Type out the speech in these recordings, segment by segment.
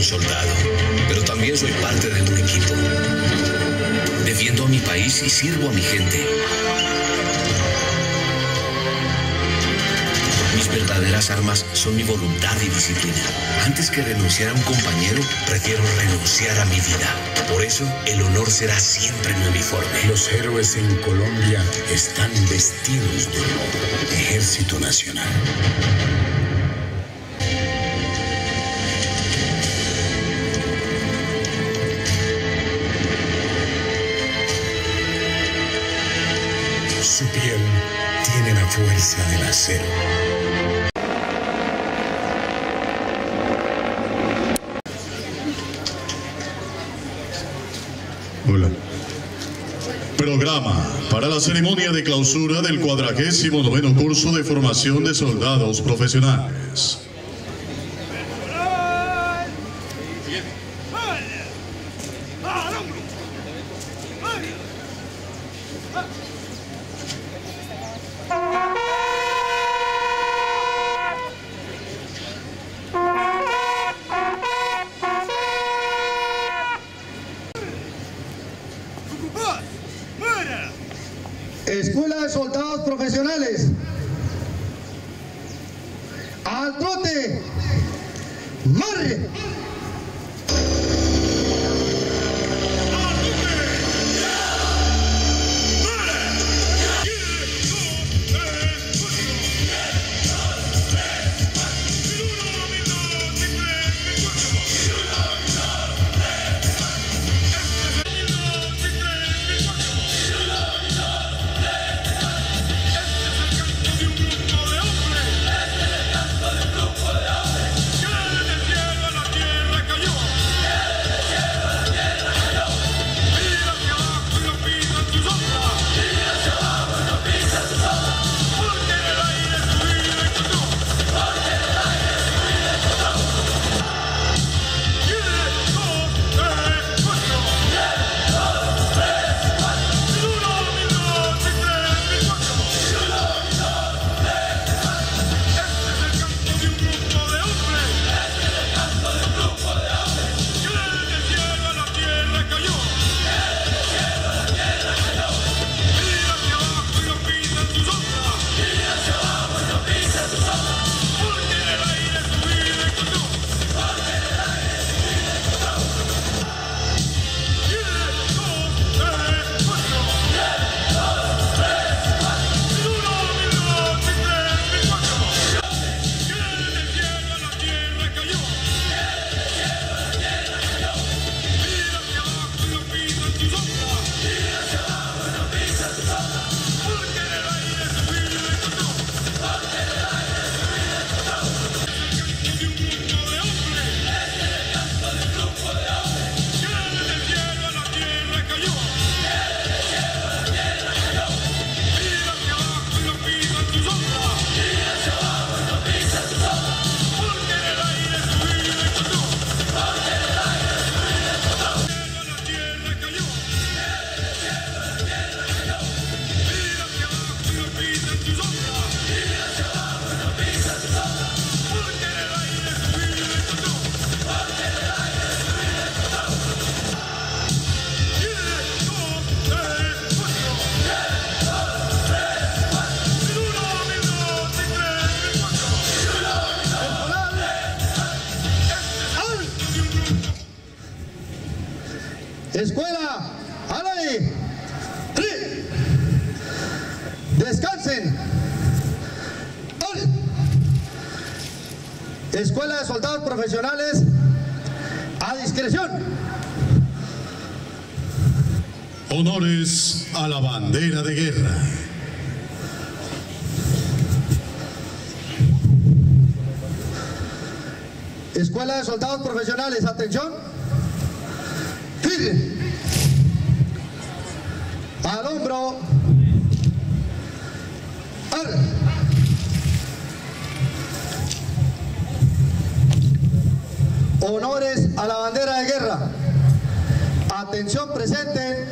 soldado, pero también soy parte de un equipo. Defiendo a mi país y sirvo a mi gente. Mis verdaderas armas son mi voluntad y disciplina. Antes que renunciar a un compañero, prefiero renunciar a mi vida. Por eso, el honor será siempre mi uniforme. Los héroes en Colombia están vestidos de honor. Ejército Nacional. Su piel tiene la fuerza del acero. Hola. Programa para la ceremonia de clausura del 49º curso de formación de soldados profesionales. Escuela de Soldados Profesionales. Al trote. ¡Marre! Escuela, ¡alay! Descansen. Escuela de Soldados Profesionales, a discreción. Honores a la bandera de guerra. Escuela de Soldados Profesionales, atención. Firme. Al hombro. Honores a la bandera de guerra. Atención, presente.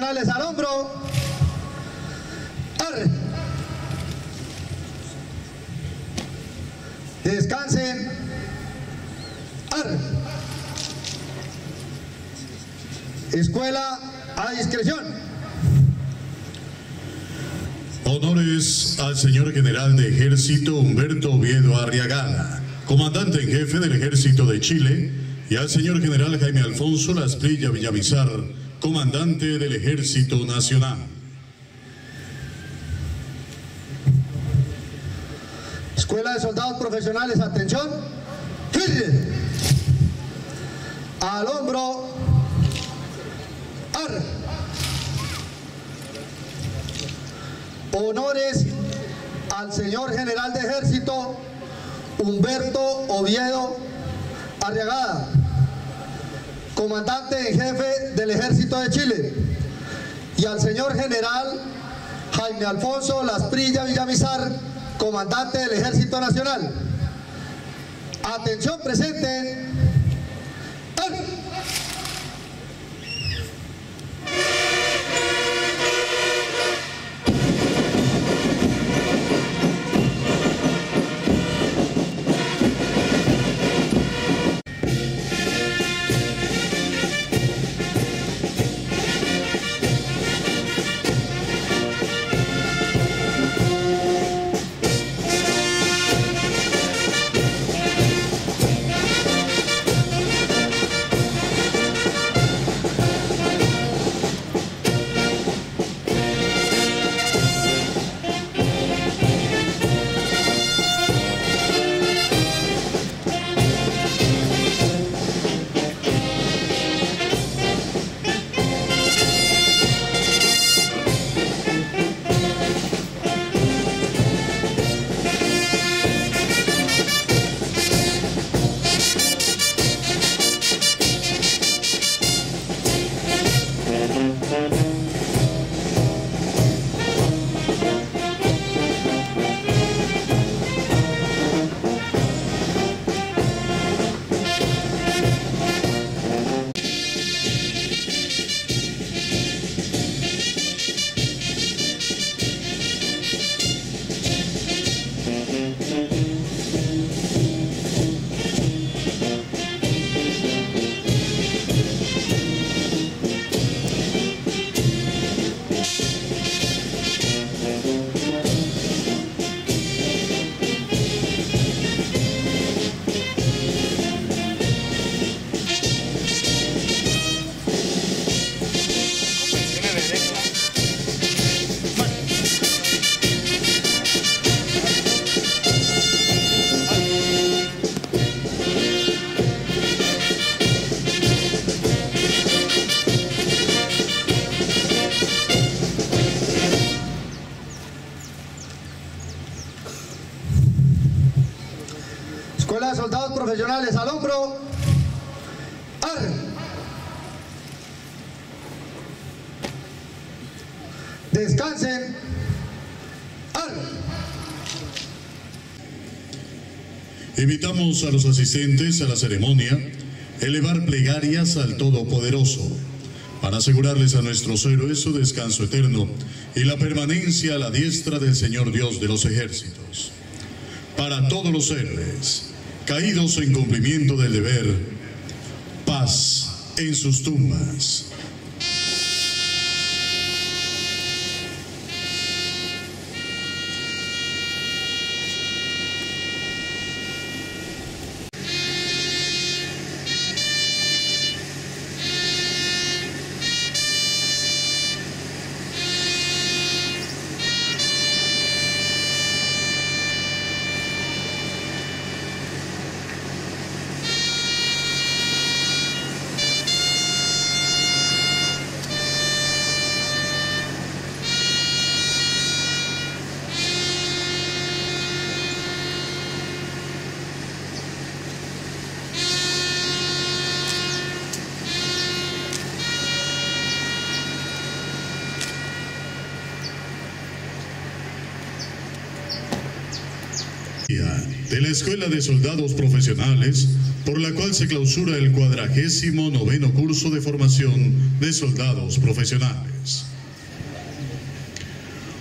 profesionales al hombro. Arre. Descansen. Arre. Escuela a discreción. Honores al señor general de ejército Humberto Oviedo Arriagada, comandante en jefe del ejército de Chile, y al señor general Jaime Alfonso Lasprilla Villamizar, comandante del ejército nacional. Escuela de soldados profesionales, atención. Firme. Al hombro. Arre. Honores al señor general de ejército Humberto Oviedo Arriagada, comandante en jefe del ejército de Chile, y al señor general Jaime Alfonso Lasprilla Villamizar, comandante del ejército nacional. Atención, presenten. Escuela de soldados profesionales al hombro. Arre. Descansen. Arre. Invitamos a los asistentes a la ceremonia a elevar plegarias al Todopoderoso para asegurarles a nuestros héroes su descanso eterno y la permanencia a la diestra del Señor Dios de los ejércitos. Para todos los héroes caídos en cumplimiento del deber, paz en sus tumbas. De la Escuela de Soldados Profesionales, por la cual se clausura el 49º curso de formación de soldados profesionales.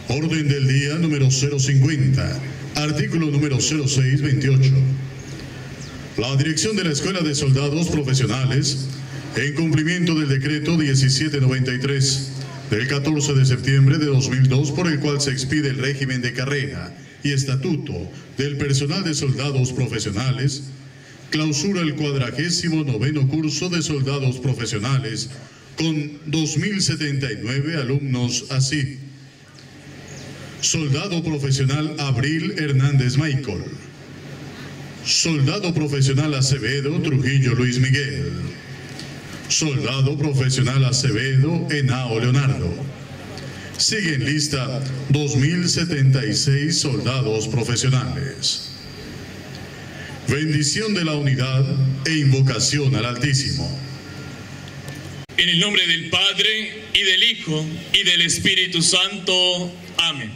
Orden del día número 050, artículo número 0628. La dirección de la Escuela de Soldados Profesionales, en cumplimiento del decreto 1793 del 14 de septiembre de 2002, por el cual se expide el régimen de carrera y estatuto del personal de soldados profesionales, clausura el 49º curso de soldados profesionales con 2079 alumnos así. Soldado profesional Abril Hernández Michael. Soldado profesional Acevedo Trujillo Luis Miguel. Soldado profesional Acevedo Henao Leonardo. Sigue en lista 2076 soldados profesionales. Bendición de la unidad e invocación al Altísimo. En el nombre del Padre, y del Hijo, y del Espíritu Santo. Amén.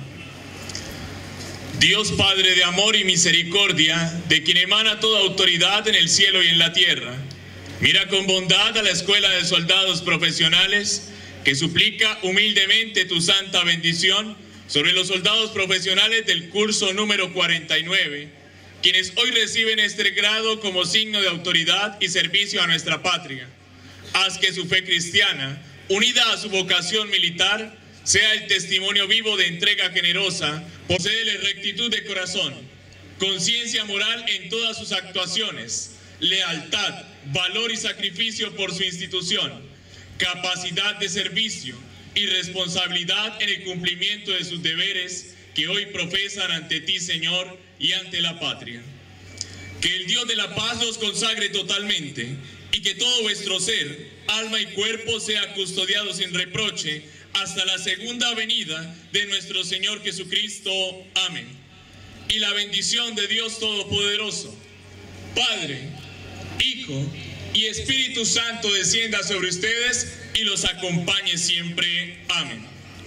Dios Padre de amor y misericordia, de quien emana toda autoridad en el cielo y en la tierra, mira con bondad a la Escuela de Soldados Profesionales, que suplica humildemente tu santa bendición sobre los soldados profesionales del curso número 49, quienes hoy reciben este grado como signo de autoridad y servicio a nuestra patria. Haz que su fe cristiana, unida a su vocación militar, sea el testimonio vivo de entrega generosa, poséele rectitud de corazón, conciencia moral en todas sus actuaciones, lealtad, valor y sacrificio por su institución, capacidad de servicio y responsabilidad en el cumplimiento de sus deberes que hoy profesan ante ti, Señor, y ante la patria. Que el Dios de la paz los consagre totalmente y que todo vuestro ser, alma y cuerpo sea custodiado sin reproche hasta la segunda venida de nuestro Señor Jesucristo. Amén. Y la bendición de Dios Todopoderoso, Padre, Hijo y Espíritu Santo descienda sobre ustedes y los acompañe siempre. Amén.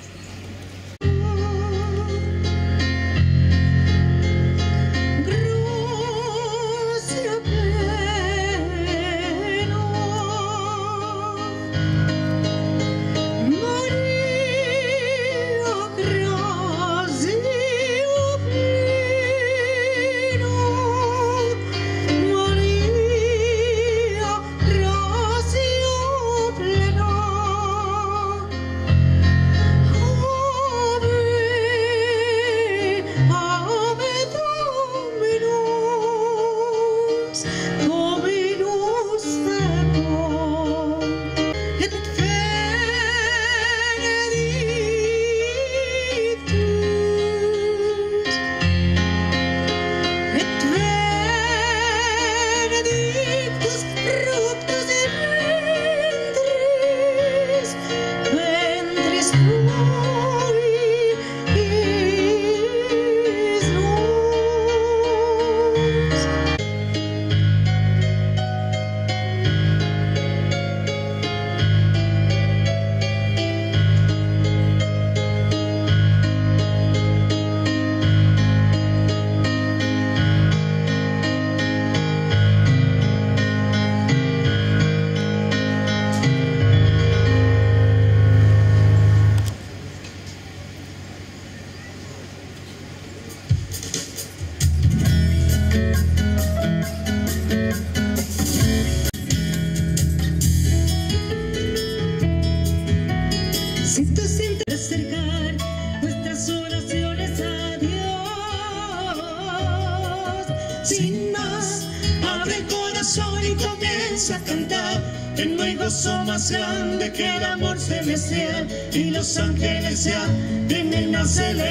Sin más, abre el corazón y comienza a cantar. Que no hay gozo más grande que el amor celestial, y los ángeles ya ven el nacer